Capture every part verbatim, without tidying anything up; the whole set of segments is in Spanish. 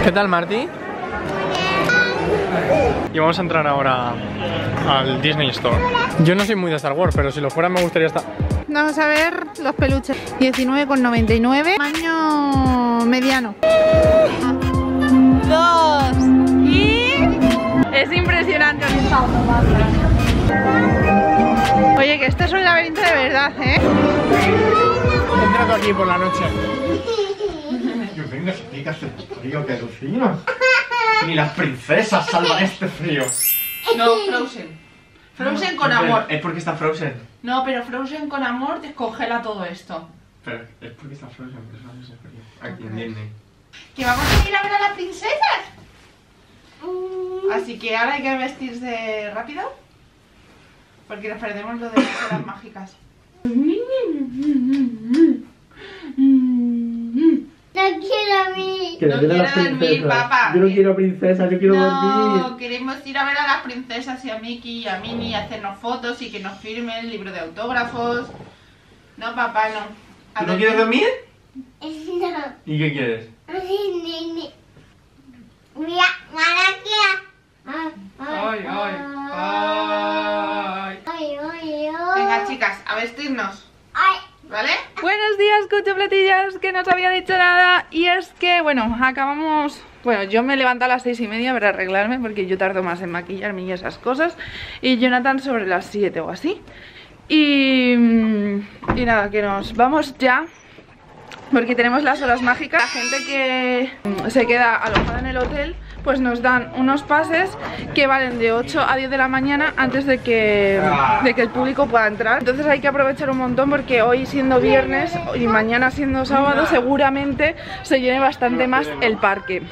¿Qué tal, Martí? Y vamos a entrar ahora al Disney Store. Yo no soy muy de Star Wars, pero si lo fuera me gustaría estar... Vamos a ver los peluches. diecinueve con noventa y nueve. Tamaño mediano. Dos. Y... es impresionante. Oye, que esto es un laberinto de verdad, ¿eh? He entrado aquí por la noche. Yo venga, si pica este frío que alucina. Ni las princesas salvan este frío. No, Frozen. Frozen con amor. Es porque está Frozen. No, pero Frozen con amor descongela todo esto. Pero es porque está Frozen, por eso hace ese frío. Aquí en Disney. ¿Que vamos a ir a ver a las princesas? Así que ahora hay que vestirse rápido, porque nos perdemos lo de las horas mágicas. No quiero a mí. Que No quiero dormir, papá. Yo no quiero princesa, yo quiero No, dormir. queremos ir a ver a las princesas y a Mickey y a Minnie y hacernos fotos y que nos firmen el libro de autógrafos. No, papá, no. A ¿Tú no dormir. quieres dormir? No. ¿Y qué quieres? Mira, Maraquia. Ay, ay, ay. Ay, ay, ay. Venga, chicas, a vestirnos, Ay. ¿vale? Buenos días, cuchufletillas, que no os había dicho nada. Y es que, bueno, acabamos... Bueno, yo me levanto a las seis y media para arreglarme, porque yo tardo más en maquillarme y esas cosas. Y Jonathan sobre las siete o así. Y... Y nada, que nos vamos ya, porque tenemos las horas mágicas. La gente que se queda alojada en el hotel, pues nos dan unos pases que valen de ocho a diez de la mañana antes de que, de que el público pueda entrar. Entonces hay que aprovechar un montón, porque hoy siendo viernes y mañana siendo sábado seguramente se llene bastante más el parque.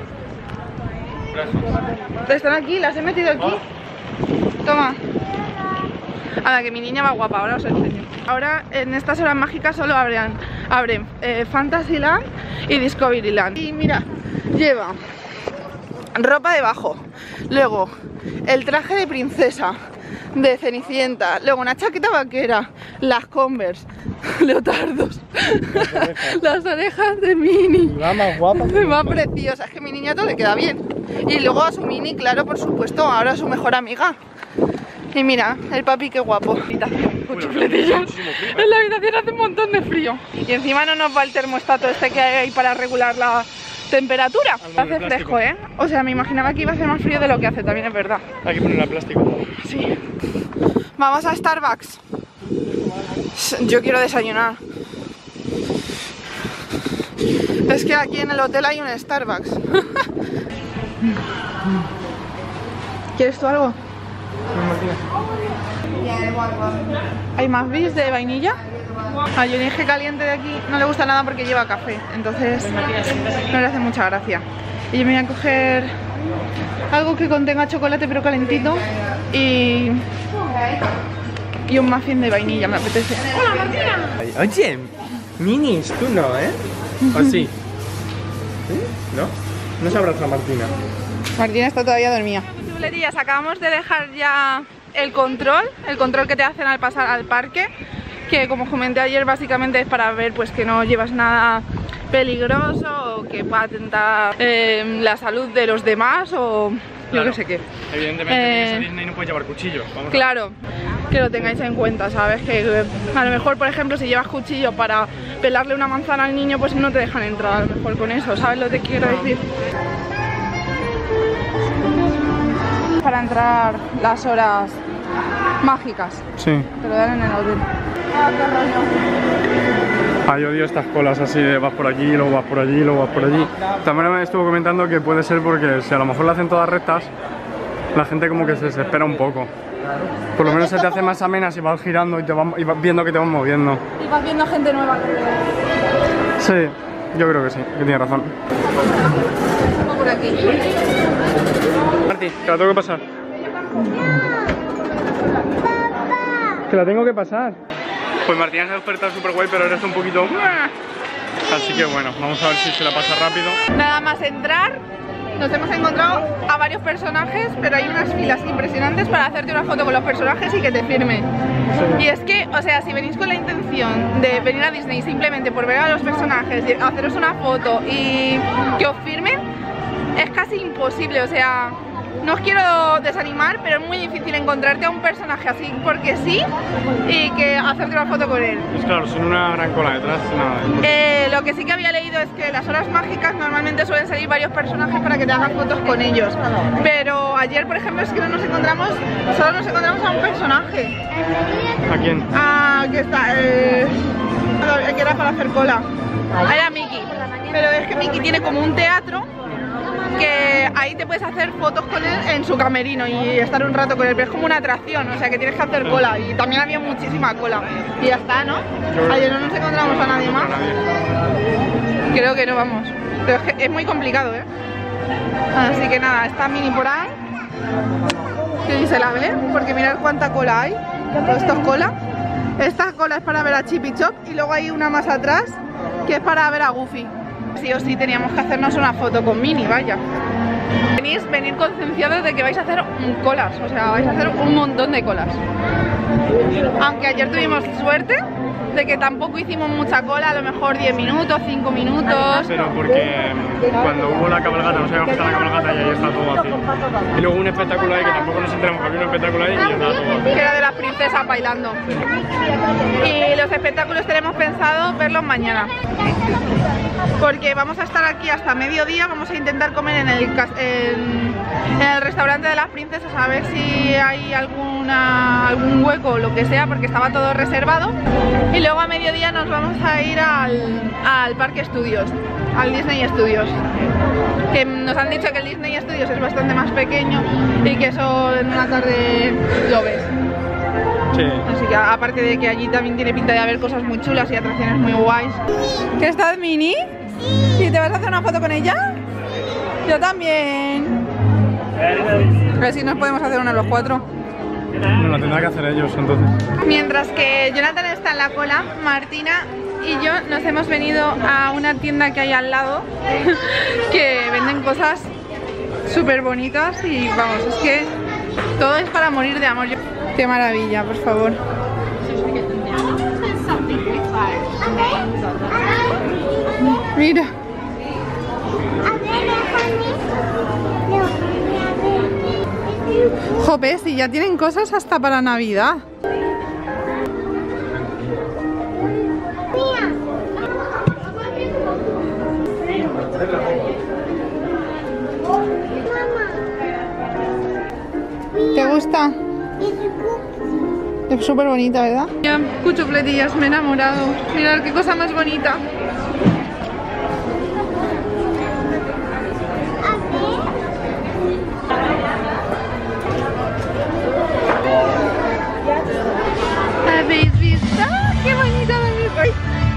¿Están aquí? ¿Las he metido aquí? Toma. A la que mi niña va guapa, ahora os enseño. Ahora en estas horas mágicas solo abren, abren eh, Fantasyland y Discoveryland. Y mira, lleva ropa debajo, luego el traje de princesa de Cenicienta, luego una chaqueta vaquera, las Converse, leotardos, las orejas de Minnie, La más guapa. más preciosa, es que a mi niña todo le queda bien. Y luego a su Minnie, claro, por supuesto, ahora a su mejor amiga. Y mira, el papi qué guapo. Habitación, cuchufletillas. En la habitación hace un montón de frío. Y encima no nos va el termostato este que hay ahí para regular la temperatura. Hace fresco, ¿eh? O sea, me imaginaba que iba a hacer más frío de lo que hace, también es verdad. Hay que ponerle a plástico. Sí. Vamos a Starbucks. Yo quiero desayunar. Es que aquí en el hotel hay un Starbucks. ¿Quieres tú algo? ¿Hay más bis de vainilla? A Yonige caliente de aquí no le gusta nada porque lleva café, entonces no le hace mucha gracia. Y yo me voy a coger algo que contenga chocolate pero calentito y, y un muffin de vainilla, me apetece. ¡Hola, Martina! Oye, Minis, tú no, ¿eh? ¿O sí? ¿Sí? ¿No? No se abraza a Martina. Martina está todavía dormida. Chulerías, acabamos de dejar ya el control, el control que te hacen al pasar al parque, que como comenté ayer básicamente es para ver pues que no llevas nada peligroso o que pueda atentar eh, la salud de los demás o Claro. yo que sé qué. Evidentemente, Eh, en esa Disney no puedes llevar cuchillo. Vamos Claro, que lo tengáis en cuenta, ¿sabes? Que eh, a lo mejor, por ejemplo, si llevas cuchillo para pelarle una manzana al niño, pues no te dejan entrar a lo mejor con eso, ¿sabes lo que quiero decir? Para entrar las horas mágicas, a... Sí. te lo dan en el hotel. Ah, qué rollo. Ay, odio estas colas así de vas por aquí, luego vas por allí, luego vas por allí. También me estuvo comentando que puede ser porque si a lo mejor lo hacen todas rectas, la gente como que se desespera un poco. Por lo menos se te hace más amena si vas girando y, te vas, y vas viendo que te vas moviendo. Y vas viendo gente nueva alrededor. Sí, yo creo que sí, que tiene razón. Vamos por aquí. Marti, que la tengo que pasar. Que la tengo que pasar. Pues Martina se ha despertado súper guay, pero ahora está un poquito... Así que bueno, vamos a ver si se la pasa rápido. Nada más entrar, nos hemos encontrado a varios personajes, pero hay unas filas impresionantes para hacerte una foto con los personajes y que te firmen. Y es que, o sea, si venís con la intención de venir a Disney simplemente por ver a los personajes, haceros una foto y que os firmen, es casi imposible, o sea, no os quiero desanimar, pero es muy difícil encontrarte a un personaje así porque sí y que hacerte una foto con él. Pues claro, sin una gran cola detrás, nada. Eh, lo que sí que había leído es que las horas mágicas normalmente suelen salir varios personajes para que te hagan fotos con ellos. Pero ayer, por ejemplo, es que no nos encontramos, solo nos encontramos a un personaje. ¿A quién? Ah, que está, eh, que era para hacer cola. Era Mickey. Pero es que Mickey tiene como un teatro que ahí te puedes hacer fotos con él en su camerino y estar un rato con él, pero es como una atracción, o sea que tienes que hacer cola y también había muchísima cola y ya está, ¿no? Ayer no nos encontramos a nadie más. Creo que no, vamos, pero es que es muy complicado, ¿eh? Así que nada, está Mini por ahí, que ni se la ve, porque mirad cuánta cola hay. Todo esto es cola. Esta cola es para ver a Chip y Chop y luego hay una más atrás que es para ver a Goofy. Sí o sí teníamos que hacernos una foto con Mini, vaya. Venís, venir concienciados de que vais a hacer colas, o sea, vais a hacer un montón de colas. Aunque ayer tuvimos suerte de que tampoco hicimos mucha cola, a lo mejor diez minutos, cinco minutos. Pero porque cuando hubo la cabalgata, no sabíamos que estaba la cabalgata y ahí está todo vacío. Y luego un espectáculo ahí que tampoco nos enteramos que había un espectáculo ahí y ya estaba todo vacío. Que era de las princesas bailando. Y los espectáculos tenemos pensado verlos mañana. Porque vamos a estar aquí hasta mediodía, vamos a intentar comer en el, en, en el restaurante de las princesas a ver si hay alguna, algún hueco o lo que sea, porque estaba todo reservado. Y luego a mediodía nos vamos a ir al, al Parque Studios, al Disney Studios. Que nos han dicho que el Disney Studios es bastante más pequeño y que eso en una tarde lo ves. Sí. Así que aparte de que allí también tiene pinta de haber cosas muy chulas y atracciones muy guays. ¿Qué estás, Mini? ¿Y te vas a hacer una foto con ella? Yo también. A ver si nos podemos hacer una los cuatro. Bueno, lo tendrán que hacer ellos entonces. Mientras que Jonathan está en la cola, Martina y yo nos hemos venido a una tienda que hay al lado que venden cosas súper bonitas y vamos, es que todo es para morir de amor. Qué maravilla, por favor. Mira. Jope, si ya tienen cosas hasta para Navidad. ¿Te gusta? Es súper bonita, ¿verdad? Ya, cuchufletillas, me he enamorado. Mirad qué cosa más bonita. ¿Habéis visto? ¡Qué bonita me vi!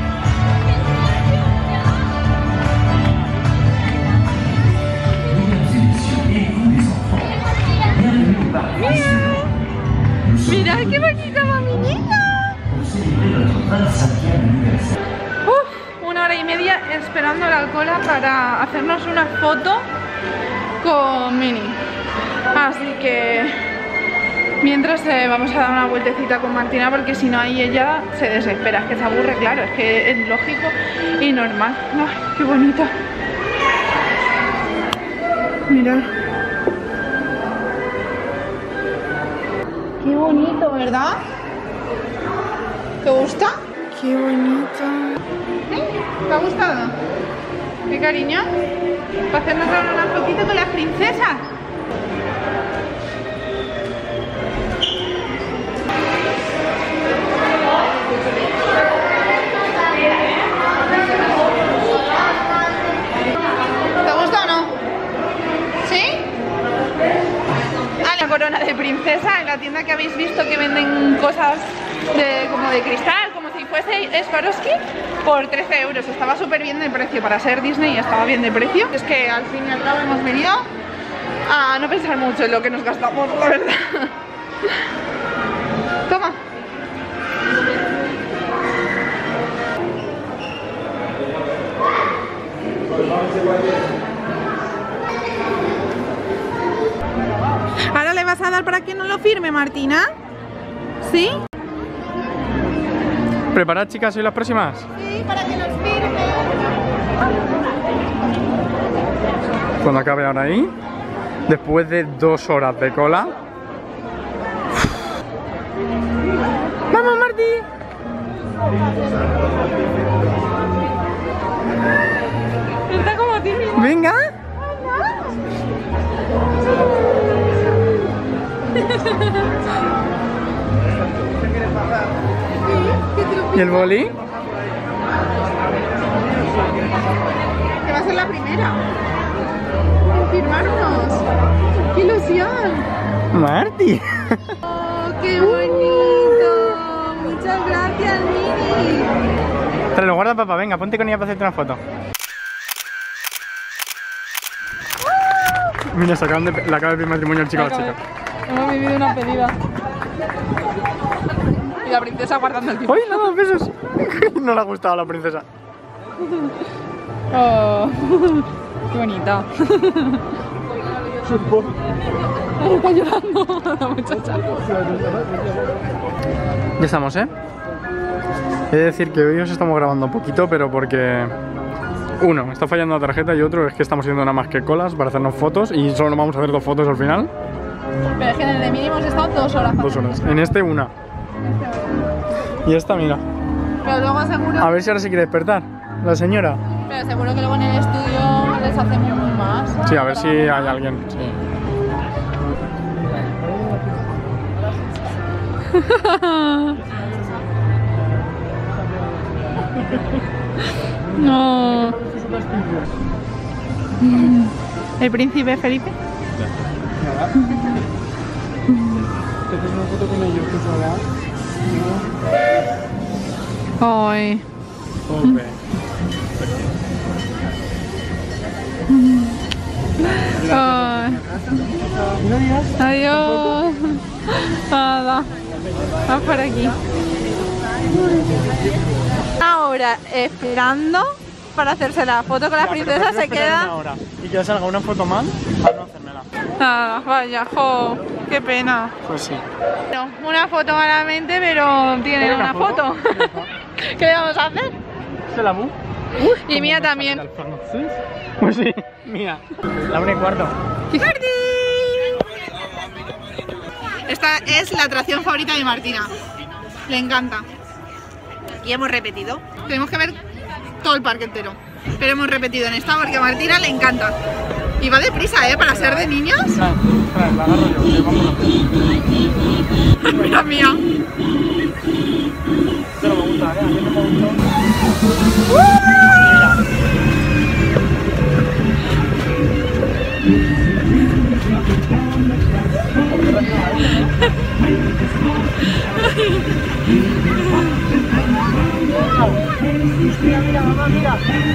¡Mira qué bonita va mi niña! Uf, una hora y media esperando la cola para hacernos una foto con Mini. Así que mientras eh, vamos a dar una vueltecita con Martina porque si no ahí ella se desespera, es que se aburre, claro, es que es lógico y normal. ¡Ay, qué bonita! Mirad. Qué bonito, ¿verdad? ¿Te gusta? Qué bonito. ¿Eh? ¿Te ha gustado? ¿Qué cariño? Para hacernos ahora una fotito con las princesas. ¿Te gusta o no? ¿Sí? Ah, la corona de princesa en la tienda que habéis visto que venden cosas de, como de cristal, como si fuese Swarovski, por trece euros. Estaba súper bien de precio para ser Disney, estaba bien de precio. Es que al fin y al cabo hemos venido a no pensar mucho en lo que nos gastamos, la verdad. Toma. ¿Ahora le vas a dar para que no lo firme, Martina? ¿Sí? ¿Preparad, chicas, hoy las próximas? Sí, para que nos firme. Cuando acabe ahora ahí, después de dos horas de cola. ¡Vamos, Martí! Está como tímido. ¡Venga! ¿Y el boli? Que va a ser la primera. Firmarnos. ¡Qué ilusión! ¡Martí! ¡Oh, qué bonito! Muchas gracias, Mini. Te lo guarda, papá. Venga, ponte con ella para hacerte una foto. Mira, se acaban de, le acaba de pedir matrimonio al chico a la chica. Hemos vivido una pedida. Y la princesa guardando el tiempo. ¡Uy, no, dos besos! No le ha gustado a la princesa. Oh, qué bonita. Está llorando la muchacha. Ya estamos, ¿eh? He de decir que hoy os estamos grabando un poquito, pero porque... Uno, está fallando la tarjeta y otro es que estamos haciendo nada más que colas para hacernos fotos y solo nos vamos a hacer dos fotos al final. Pero es que en el de mínimo hemos estado dos horas. Dos horas. En este una. Y esta, mira. Pero luego seguro... A ver si ahora se quiere despertar la señora. Pero seguro que luego en el estudio les hacemos más. Sí, a ver si hay alguien. Sí. No. ¿El príncipe Felipe? ¿Te haces una foto con ellos, que se va? Ay. Jope. Ay. Adiós. Nada. Vamos por aquí. Ahora esperando para hacerse la foto con la princesa. Se queda. Y que salga una foto mal para no hacérmela. Nada, vaya, jo, qué pena. Pues sí. No, una foto malamente, pero tiene ¿Pero una una foto? foto. ¿Qué le vamos a hacer? ¿Se la bu? Y mía también. Pues sí, mía. La una y cuarto. Esta es la atracción favorita de Martina. Le encanta. Y hemos repetido. Tenemos que ver todo el parque entero. Pero hemos repetido en esta porque a Martina le encanta. Y va deprisa, ¿eh? Para ser de niños. Trae, trae, la agarro yo, que vámonos. Mira mía. Pero me gusta, ¿eh? A mí me gustó. Mira, mira, mamá, mira.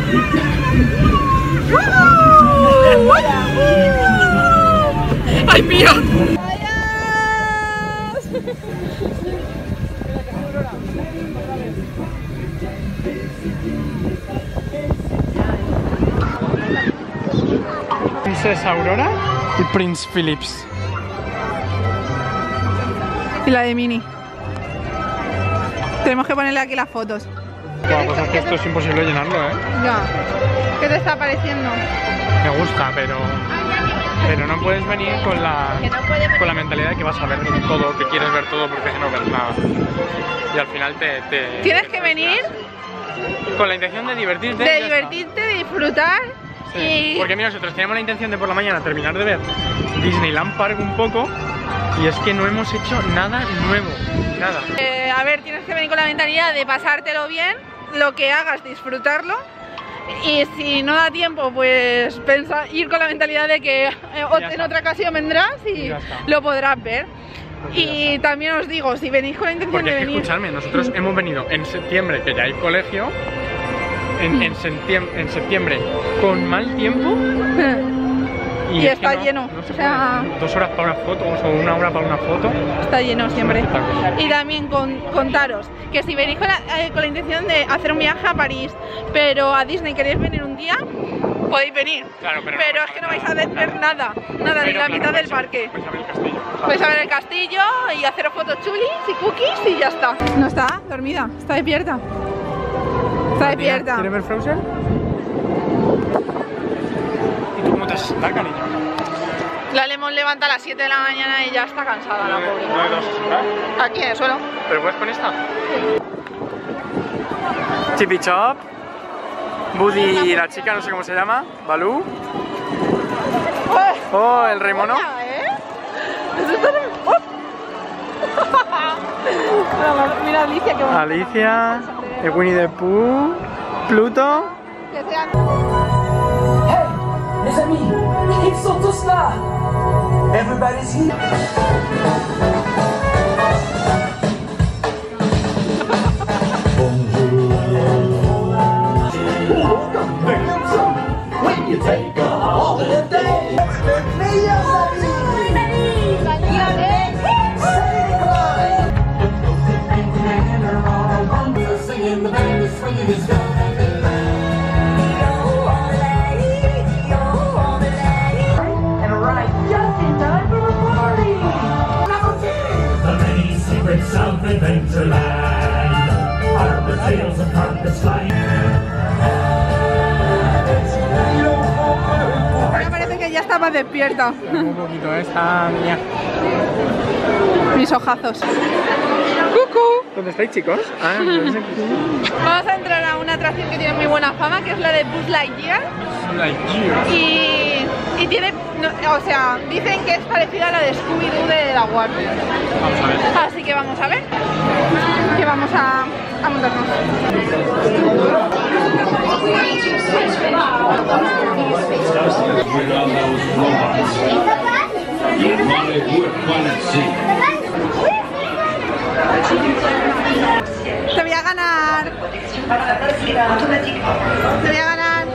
¡Ay, mío! Princesa Aurora y Prince Philips. Y la de Mini. Tenemos que ponerle aquí las fotos. Bueno, pues es que esto es imposible llenarlo, ¿eh? Ya. ¿Qué te está pareciendo? Me gusta, pero... Pero no puedes venir con la, con la mentalidad de que vas a ver todo, que quieres ver todo porque no ves nada. Y al final te... te Tienes te que venir con la intención de divertirte. de divertirte, de disfrutar. Sí, y... porque mira, nosotros teníamos la intención de por la mañana terminar de ver Disneyland Park un poco y es que no hemos hecho nada nuevo, nada. Eh, a ver, tienes que venir con la mentalidad de pasártelo bien, lo que hagas, disfrutarlo. Y si no da tiempo, pues pensa, ir con la mentalidad de que eh, en otra ocasión vendrás y lo podrás ver. Pues y también os digo, si venís con la intención porque de es que, venir... escuchadme, nosotros hemos venido en septiembre, que ya hay colegio, en, en, septiembre, en septiembre con mal tiempo y, Y es está que no, lleno, no se o sea- puede. Dos horas para una foto o una hora para una foto. Está lleno siempre. Es un espectáculo. Y también con, contaros que si venís con la, eh, con la intención de hacer un viaje a París, pero a Disney queréis venir un día, podéis venir. Claro, pero no es que no vais a ver nada, nada, ni Pero, la claro, mitad del vais a- parque. vais a ver el castillo. Vais a ver el castillo y haceros fotos chulis y cookies y ya está. No está dormida, está despierta. Está despierta. ¿Quieres ver Frozen? ¿Y tú cómo te has sesenta, cariño. La le hemos levantado a las siete de la mañana y ya está cansada la pobre. ¿No hay dos sesenta? Aquí en el suelo. ¿Pero puedes con esta? Chippy Chop. Buddy y la chica, no sé cómo se llama. Balú. Oh, el rey mono. ¿Eh? Eso está... ¡Oh! Mira Alicia, qué bonita. Alicia. El Winnie the Pooh. Pluto. Que sean... Hey, mes amis, ils sont tous là. Everybody's here. When you take a holiday, meilleurs amis. Singing the band is swinging his gun. Of Adventureland, Arbor tales of carpets flying. Me parece que ya estaba despierta. Un poquito esa mía. Mis ojazos. ¡Cucú! ¿Dónde estáis, chicos? Ah, no sé. Vamos a entrar a una atracción que tiene muy buena fama, que es la de Buzz Lightyear. Y, y tiene, no, o sea, dicen que es parecida a la de Scooby-Doo de la Warner. Vamos a ver. Así que vamos a ver. Que vamos a, a montarnos. Te voy a ganar. Te voy a ganar.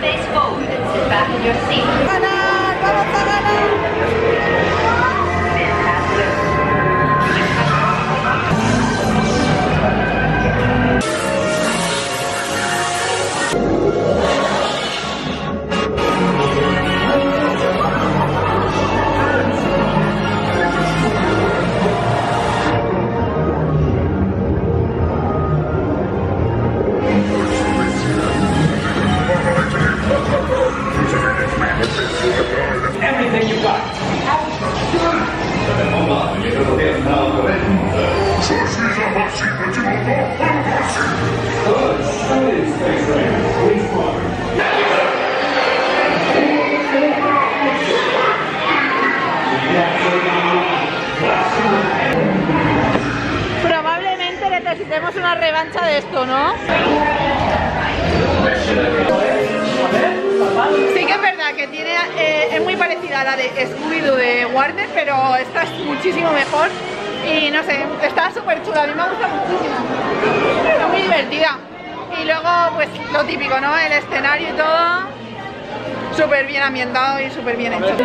Ganar, vamos a ganar. Everything you got. Probablemente necesitemos una revancha de esto, ¿no? Sí que es verdad que tiene, eh, es muy parecida a la de Scooby-Doo de Warner, pero esta es muchísimo mejor y no sé, está súper chula, a mí me gusta muchísimo, es muy divertida. Y luego pues lo típico, ¿no? El escenario y todo, súper bien ambientado y súper bien hecho.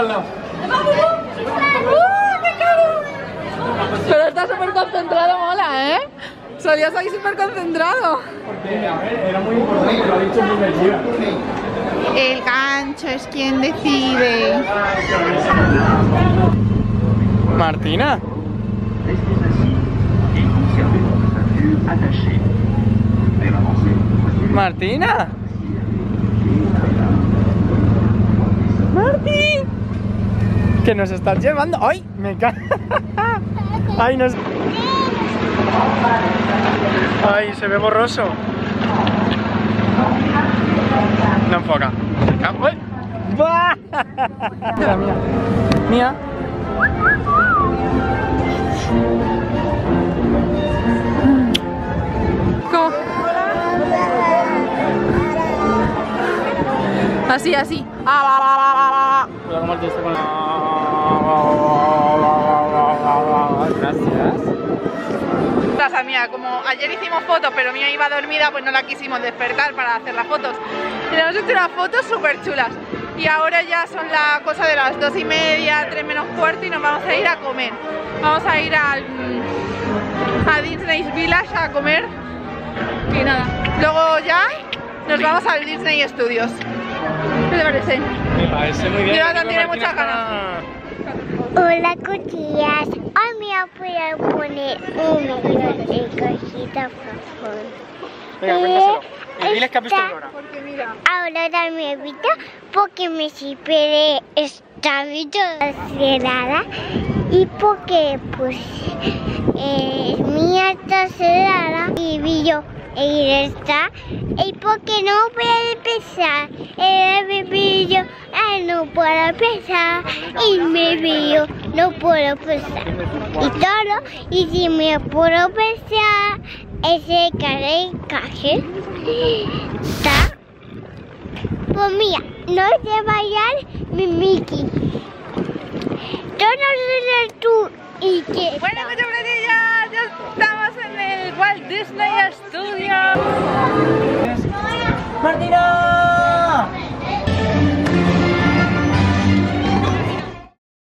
Pero está súper concentrado, mola, ¿eh? Solías ahí súper concentrado. Porque, a ver, era muy importante, lo ha dicho muy mentira. El gancho es quien decide. Martina. Martina. Martín. Que nos estás llevando. ¡Ay! Me cae. ¡Ay, nos... ¡Ay, se ve borroso! No enfoca. ¡Ay! ¡Bah! Mira, mía. Mía. ¿Cómo? Así, así. Ah, va, va, va, va, va. Cuidado como el texto con la... Gracias. Casa mía, como ayer hicimos fotos, pero mía iba dormida, pues no la quisimos despertar para hacer las fotos. Y nos hemos hecho unas fotos súper chulas. Y ahora ya son la cosa de las dos y media, tres menos cuarto y nos vamos a ir a comer. Vamos a ir al, a Disney Village a comer. Y nada, luego ya nos vamos al Disney Studios. ¿Qué te parece? Me parece muy bien. Jonathan tiene muchas ganas. Hola, cuchillas. Hoy me voy a poner un millón de cositas, por favor. Venga, Eh, cuéntaselo. Diles que has visto Aurora. Porque mira, Ahora también he visto porque me superé esta vida acelerada y porque pues eh, mi está acelerada y vi yo e está y porque no puede empezar el vídeo no puedo empezar y me veo no puedo empezar y todo y si me puedo empezar ese cara caje está pues mira no se vaya mi Mickey yo no sé tú y que bueno,